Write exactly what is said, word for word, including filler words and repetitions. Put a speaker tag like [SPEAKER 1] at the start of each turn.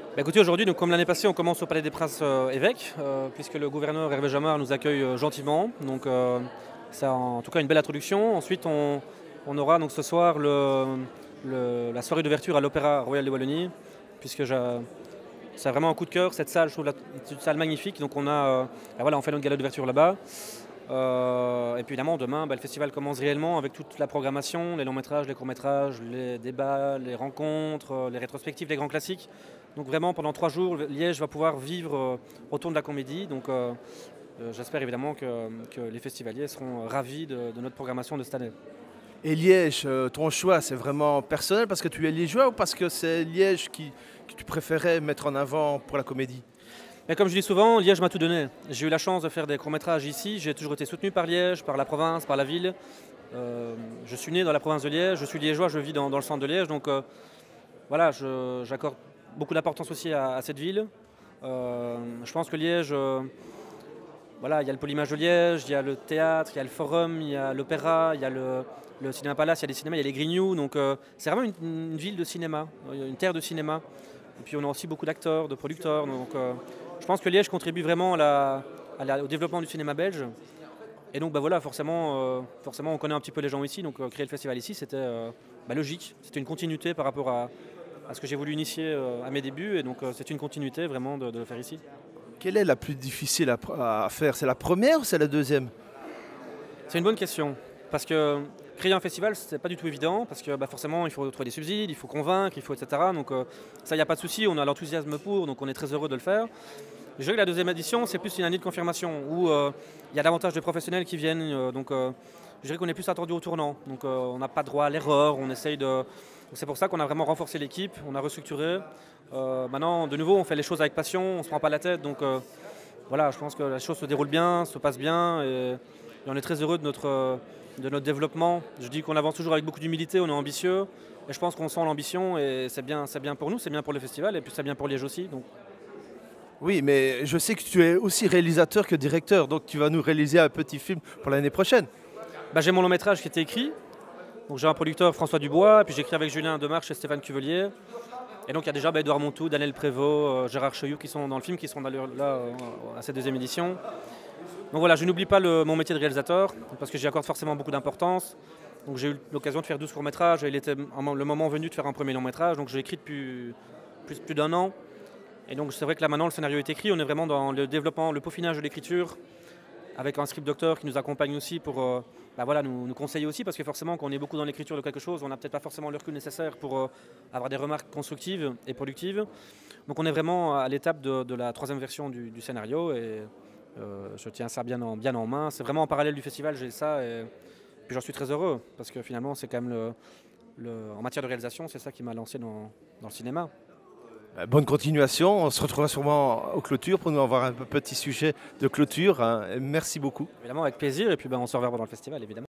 [SPEAKER 1] Bah, écoutez, aujourd'hui, donc, comme l'année passée, on commence au Palais des Princes euh, évêques, euh, puisque le gouverneur Hervé Jamard nous accueille euh, gentiment. Donc, euh, c'est en tout cas une belle introduction. Ensuite, on, on aura donc ce soir le, le- la soirée d'ouverture à l'Opéra Royal de Wallonie, puisque j'ai- c'est vraiment un coup de cœur. Cette salle, je trouve la, c'est une salle magnifique. Donc, on a, euh, bah, voilà, on fait notre gala d'ouverture là-bas. Euh, et puis évidemment, demain, bah, le festival commence réellement avec toute la programmation, les longs métrages, les courts métrages, les débats, les rencontres, euh, les rétrospectives, les grands classiques. Donc vraiment, pendant trois jours, Liège va pouvoir vivre euh, autour de la comédie. Donc euh, euh, j'espère évidemment que, que les festivaliers seront ravis de, de notre programmation de cette année.
[SPEAKER 2] Et Liège, euh, ton choix, c'est vraiment personnel parce que tu es liégeois ou parce que c'est Liège qui, que tu préférais mettre en avant pour la comédie?
[SPEAKER 1] Mais comme je dis souvent, Liège m'a tout donné. J'ai eu la chance de faire des courts-métrages ici. J'ai toujours été soutenu par Liège, par la province, par la ville. Euh, je suis né dans la province de Liège, je suis liégeois, je vis dans, dans le centre de Liège. Donc euh, voilà, je- j'accorde beaucoup d'importance aussi à, à cette ville. Euh, je pense que Liège, euh, voilà, il y a le Polymage de Liège, il y a le théâtre, il y a le forum, il y a l'opéra, il y a le, le cinéma palace, il y a des cinémas, il y a les Grignoux. Donc euh, c'est vraiment une, une ville de cinéma, une terre de cinéma. Et puis on a aussi beaucoup d'acteurs, de producteurs. Donc euh, je pense que Liège contribue vraiment à la- à la- au développement du cinéma belge. Et donc bah voilà, forcément, euh, forcément on connaît un petit peu les gens ici. Donc euh, créer le festival ici, c'était euh, bah, logique. C'était une continuité par rapport à, à ce que j'ai voulu initier euh, à mes débuts. Et donc euh, c'est une continuité vraiment de, de le faire ici.
[SPEAKER 2] Quelle est la plus difficile à, pr- à faire? C'est la première ou c'est la deuxième?
[SPEAKER 1] C'est une bonne question. Parce que créer un festival, c'est pas du tout évident. Parce que bah, forcément, il faut trouver des subsides, il faut convaincre, il faut et cetera. Donc euh, ça, il n'y a pas de souci. On a l'enthousiasme pour, donc on est très heureux de le faire. Je dirais que la deuxième édition, c'est plus une année de confirmation où euh, il y a davantage de professionnels qui viennent. euh, donc euh, je dirais qu'on est plus attendu au tournant. Donc euh, on n'a pas droit à l'erreur. On essaye de. Donc, c'est pour ça qu'on a vraiment renforcé l'équipe, on a restructuré. Euh, maintenant, de nouveau, on fait les choses avec passion, on ne se prend pas la tête. Donc euh, voilà, je pense que la chose se déroule bien, se passe bien. Et, et on est très heureux de notre, euh, de notre développement. Je dis qu'on avance toujours avec beaucoup d'humilité, on est ambitieux. Et je pense qu'on sent l'ambition et c'est bien, c'est bien pour nous, c'est bien pour le festival et puis c'est bien pour Liège aussi. Donc.
[SPEAKER 2] Oui, mais je sais que tu es aussi réalisateur que directeur, donc tu vas nous réaliser un petit film pour l'année prochaine.
[SPEAKER 1] Bah, j'ai mon long métrage qui était écrit. Donc j'ai un producteur, François Dubois, puis j'ai écrit avec Julien Demarche et Stéphane Cuvelier. Et donc il y a déjà bah, Edouard Montou, Daniel Prévost, euh, Gérard Cheyou qui sont dans le film, qui sont d'ailleurs là euh, à cette deuxième édition. Donc voilà, je n'oublie pas le- mon métier de réalisateur, parce que j'y accorde forcément beaucoup d'importance. Donc j'ai eu l'occasion de faire douze courts-métrages, et il était le moment venu de faire un premier long-métrage. Donc j'ai écrit depuis plus, plus d'un an. Et donc c'est vrai que là maintenant le scénario est écrit, on est vraiment dans le développement, le peaufinage de l'écriture, avec un script docteur qui nous accompagne aussi pour euh, bah voilà, nous, nous conseiller aussi, parce que forcément quand on est beaucoup dans l'écriture de quelque chose, on n'a peut-être pas forcément le recul nécessaire pour euh, avoir des remarques constructives et productives. Donc on est vraiment à l'étape de, de la troisième version du, du scénario et euh, je tiens ça bien en, bien en main. C'est vraiment en parallèle du festival, j'ai ça et puis j'en suis très heureux, parce que finalement c'est quand même le, le- en matière de réalisation, c'est ça qui m'a lancé dans, dans le cinéma.
[SPEAKER 2] Euh, Bonne continuation, on se retrouvera sûrement aux clôtures pour nous avoir un petit sujet de clôture, hein. Merci beaucoup.
[SPEAKER 1] Évidemment avec plaisir et puis ben, on se reverra dans le festival évidemment.